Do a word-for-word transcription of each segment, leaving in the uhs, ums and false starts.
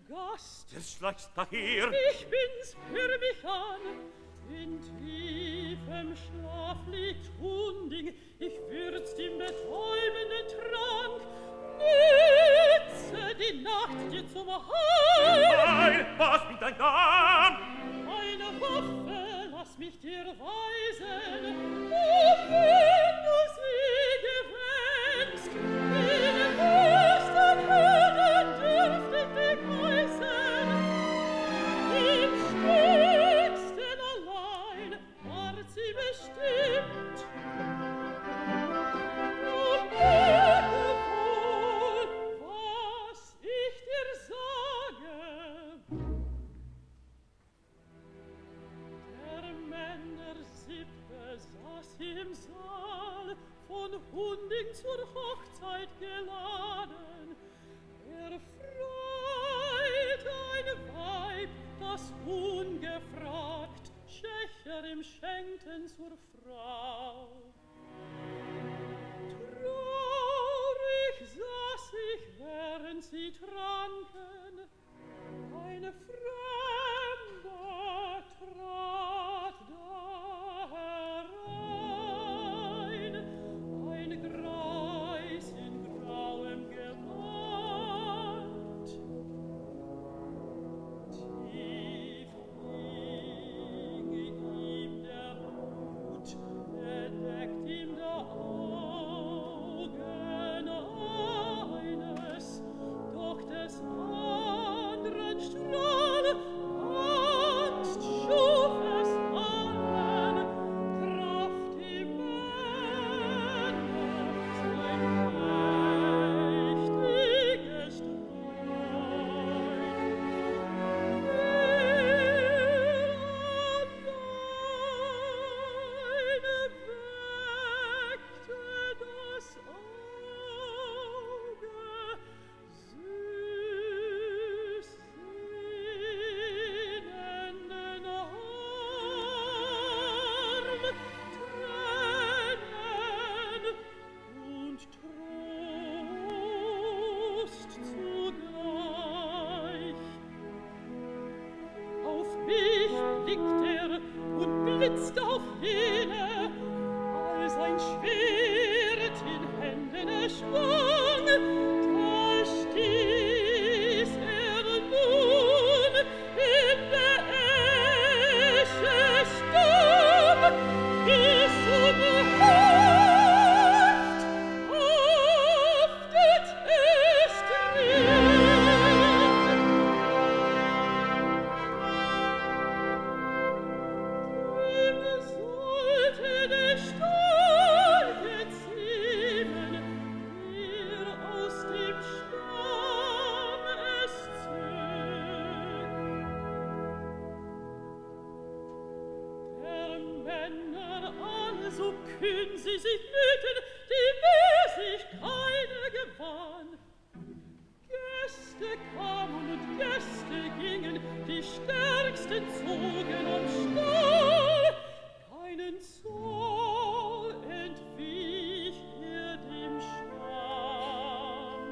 Gast. Der schleichst daher. Ich bin's, hör mich an. In tiefem Schlaf liegt Hunding, ich würz im betäubenden Trank. Nütze die Nacht dir zum Heil. Heil, was mit dein Name? Meine Waffe, lass mich dir weisen. Oh, wenn du sie gewähnst, den höchsten Helden dürfte dich heißen. Im stärksten allein ward sie bestimmt. Und merke wohl, was ich dir sage. Der Männer Sippe saß im Saal, von Hunding zur Hochzeit geladen. Er freut ein Weib, das ungefragt Schächer im Schenkten zur Frau. Traurig saß ich, während sie tranken, eine Fremde trat da herein, ein Greis in grauem Gewand. Tief hing ihm der Hut, bedeckt ihm der Augen eines, doch des anderen Strahl Angst schuf es allen, Kraft im Männer sein mächtiges blitzt auf jene, als ein Schwert in Händen er schwang, da stieß er nun in der Esche stumm, bis zum Haft haftet es drin. Sollte der Stahl geziehen, ihr aus dem Stamm es zög. Der Männer also können sie sich nöten, die mehr sich keine gewann. Gäste kamen und Gäste gingen, die Stärksten zogen am Stahl. Keinen Zoll entwich er dem Stamm.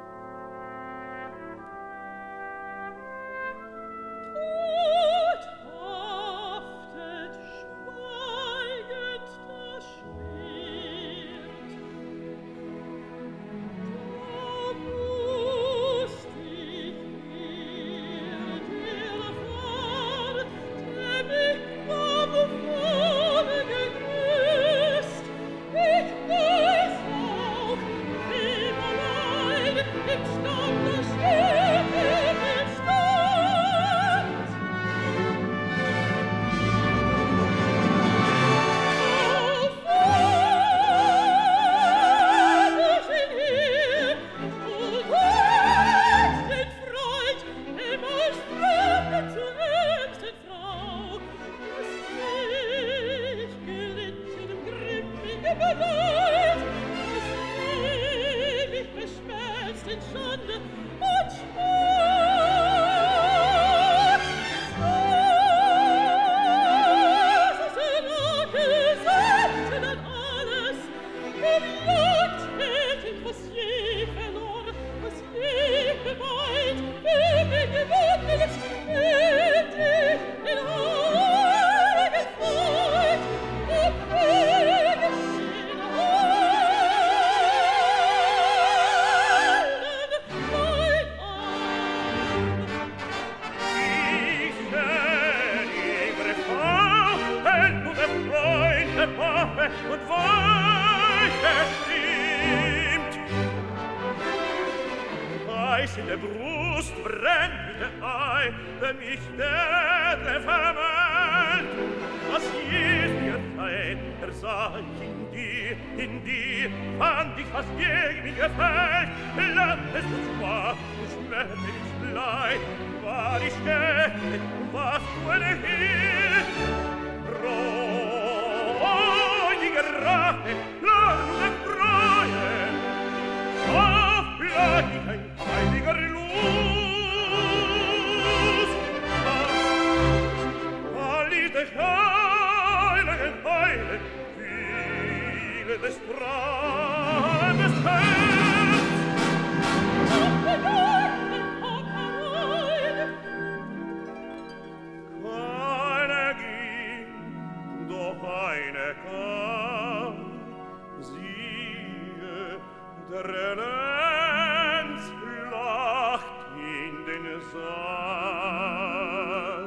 Tot haftet schweigend das Schwert. Da musst ich mir dir vor, der mich kam vor gegrüßt. Ich weiß auch, wem allein im Stamm das Schwert stand. Schande und Schmerz. Eis in der Brust brennt wie der Ei, der mich der vermählt. Was je mir leid, er sah ich in dir, in dir, fand ich, was je mir gefällt. Lass es war, du schmerz mich leid, war ich gehend, warst du eine Hirt. Reuige Rache, lerne Freue, auf bleich ein heiliger Lust. Alite Heile, Heile, viele des Brandes Herz. Auf bedeuten, auf Heroide, keine ging, doch eine kam, siehe, der Lenz lacht in den Saal.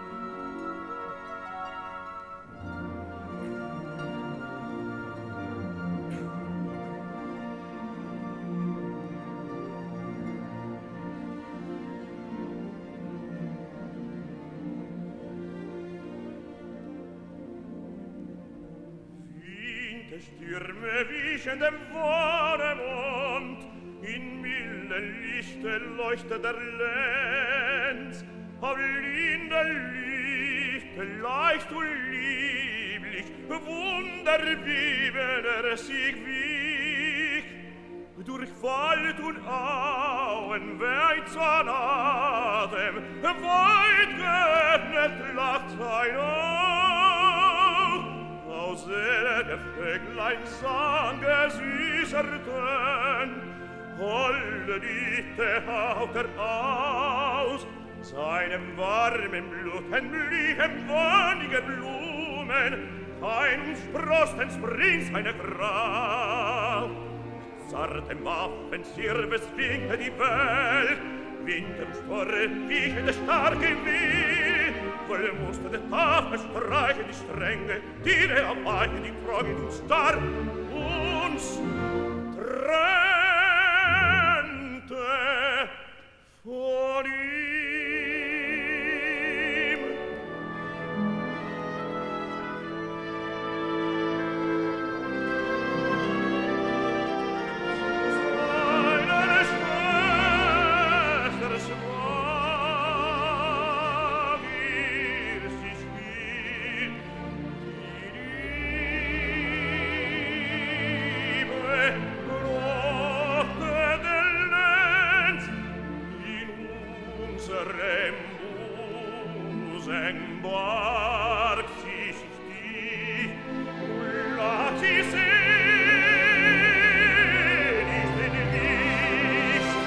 Finte Stürme wiechen dem Wonnemond, in milden Lichte leuchtet der Lenz. Auf Lindenlichte leicht und lieblich, Wunder wie wenn er sich wiegt. Durch Wald und Auen weit sein Atem, weit geöffnet lacht sein Auge. Aus der Vöglein sang er süßer Tön, Holle Dichte haucht er aus, seinem warmen Blut entblieben wonnige Blumen, kein Spross entspringt seine Grau. Zarte Waffen, Sirves winkte die Welt, Winter und Storre wiechen der starke Wind, voll musste der Tafel streichen die Stränge, die der Weiche, die Treue und starr uns trennte von ihm. Seine Schwester schwang ihr sich viel, die Liebe brachte den Lenz in unserem Busen, barg sich die, lag sie selig in Licht.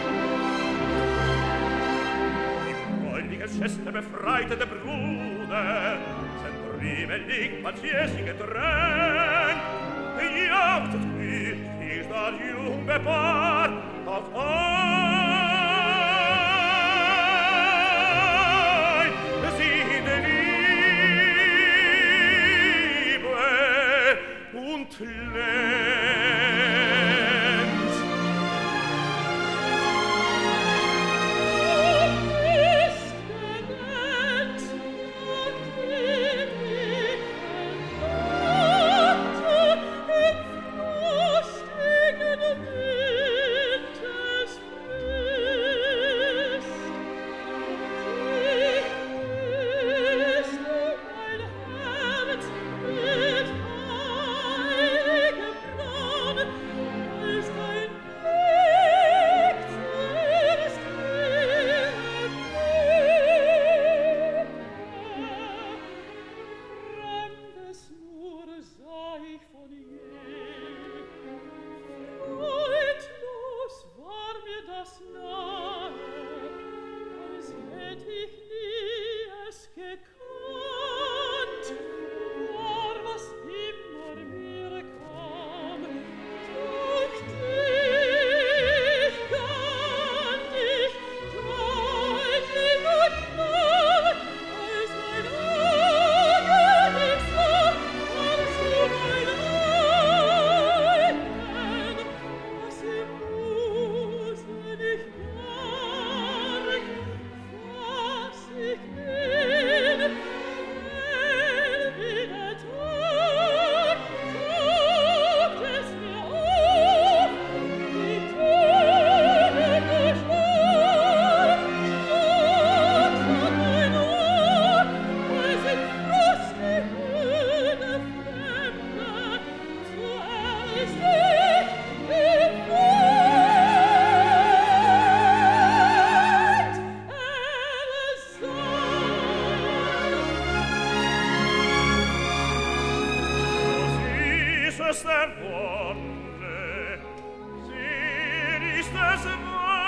Die freudige Schwester befreite der Bruder, sein Triemelig Mathieu sie getrennt, jagtet mich, ist das junge Paar auf ein, sie der Liebe und Lenz. ist der Lenz, und ewig erwartet im frostigen Wintersfrist. Ich küsste mein Herz mit heiligem Wonne. Sie ist das Weib.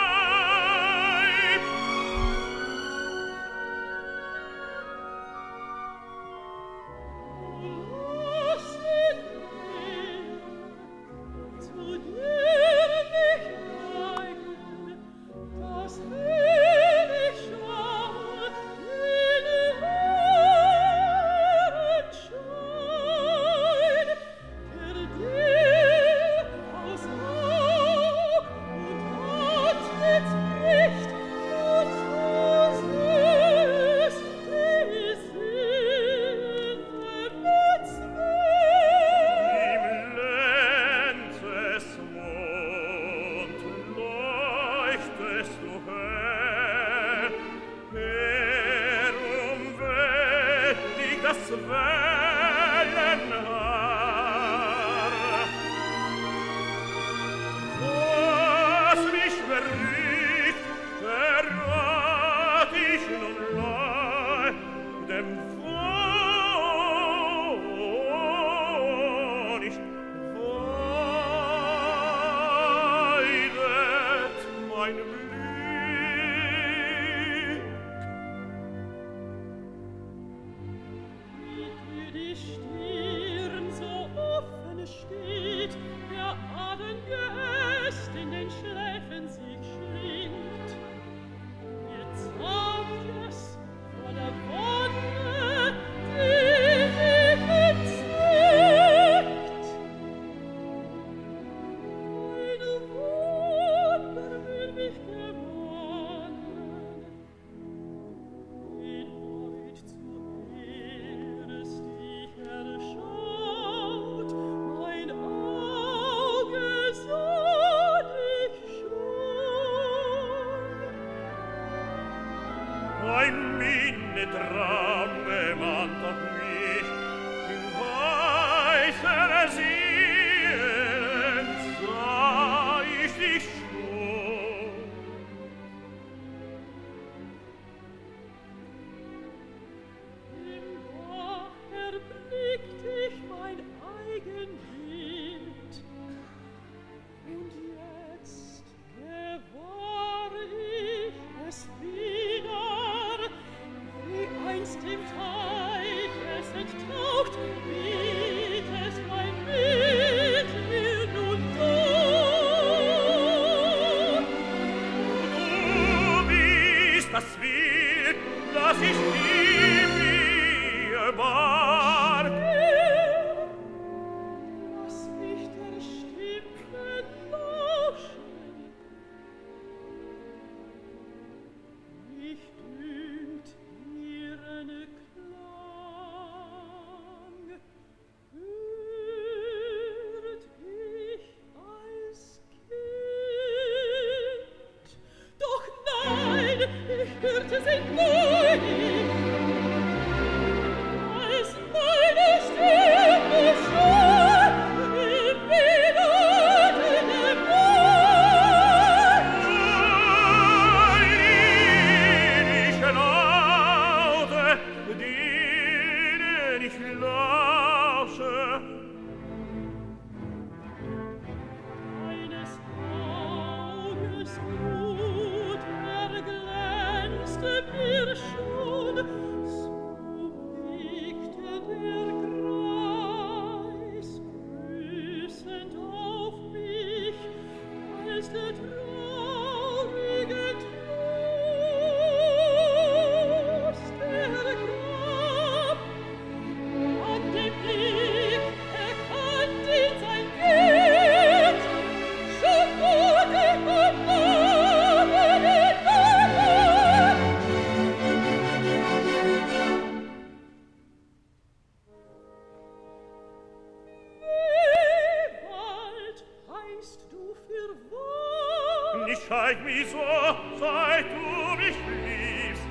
Scheint mir so, seit du mich liebst,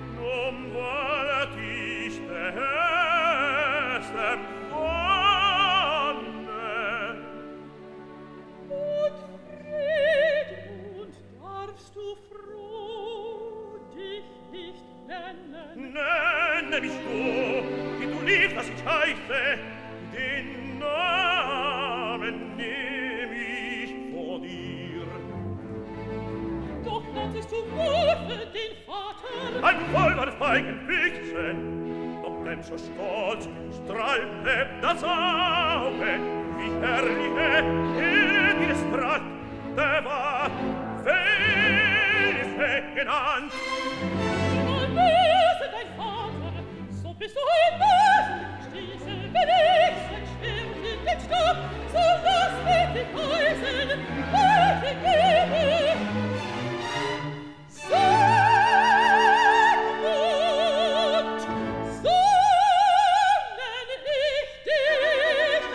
nun wollt ich der höchsten Wonne. Und Friedmund, darfst du froh dich nicht nennen? Nenne mich du, wie du liebst, was ich heiße, den Namen nicht. hast du wohl für den Vater? Ein voller feigen Wichsen, doch denn so stolz strahlte das Auge, wie herrliche in ihr strahlt, der war Felice genannt. Man wisse dein Vater, so bist du ein Bösen, stieße, wenn ich sein Schwert in den Stab, so lass mich dich heißen, weil ich gebe. Sigmund, so nenn ich dich.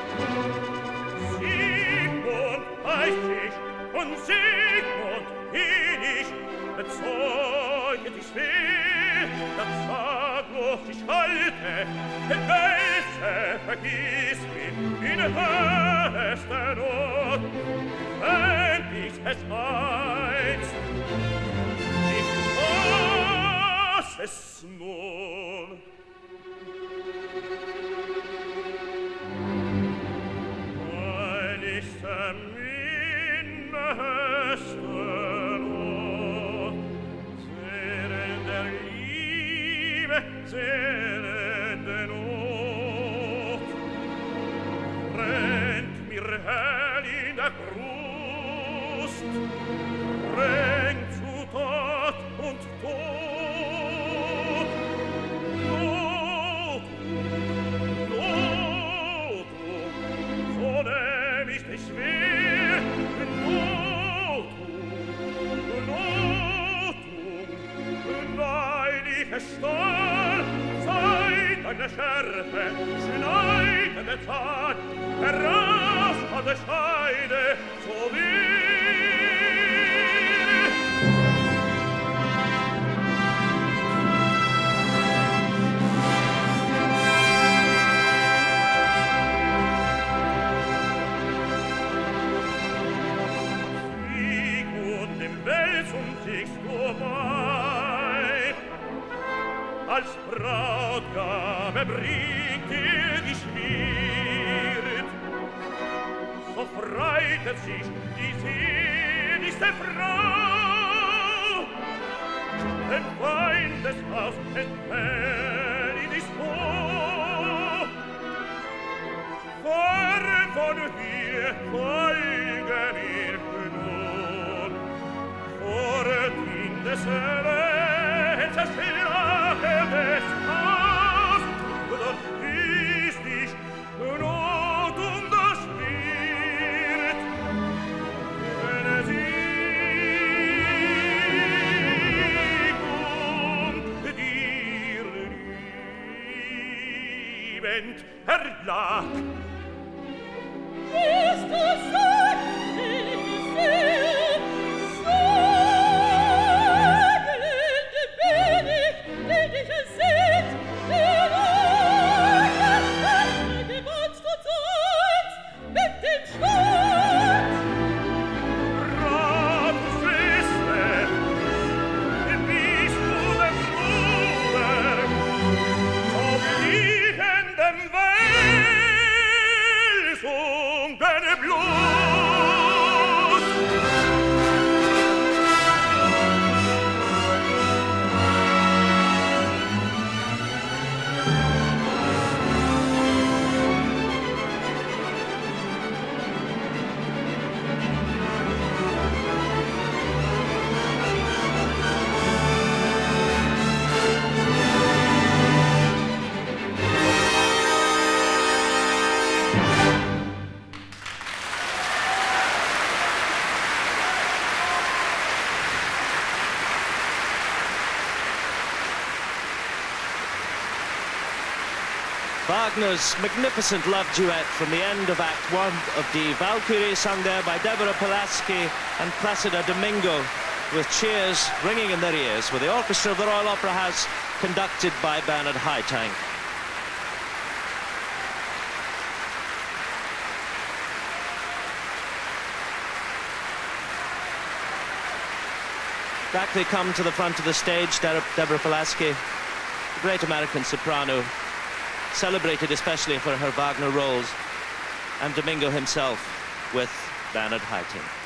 Sigmund heiß ich, und Sigmund ihn ich, bezeuge dich schwer, das sag noch ich halte, denn welche vergiss mich in höchster Not, wenn ich es einst, ich weiß es nun. Weil ich verminne höchster Not, sehr in der Liebe, sehr in der Not, brennt mir hell in der Brust, brennt zu Tod und Tod. Not, Not, so nehm ich dich schwer, Not, Not, weil ich es stahl, sei deine Schärfe, schneidende Tat, heraus von der Scheide, so wie als Brautgabe bringt ihr die Schmiert, so freitet sich die seligste Frau, dem Feind des Haus entfällt in die Spur. Fern von hier folge mir nun, fort in des Länders Lache des Haus, dort ist dich Not um das Wirt, wenn Sigmund dir liebend erlag. Willst du sagen, will ich sehen, Sägelnd bin ich, den ich seht, den Augen, gewonst du sollst, mit dem Schwert. Ratwisse, bist du der Bruder, so fliegenden Welsungen Blut. Wagner's magnificent love duet from the end of Act One of Die Walküre, sung there by Deborah Pulaski and Placido Domingo, with cheers ringing in their ears, with the orchestra of the Royal Opera House conducted by Bernard Haitink. Back they come to the front of the stage, Deborah Pulaski, the great American soprano, celebrated especially for her Wagner roles, and Domingo himself with Bernard Haitink.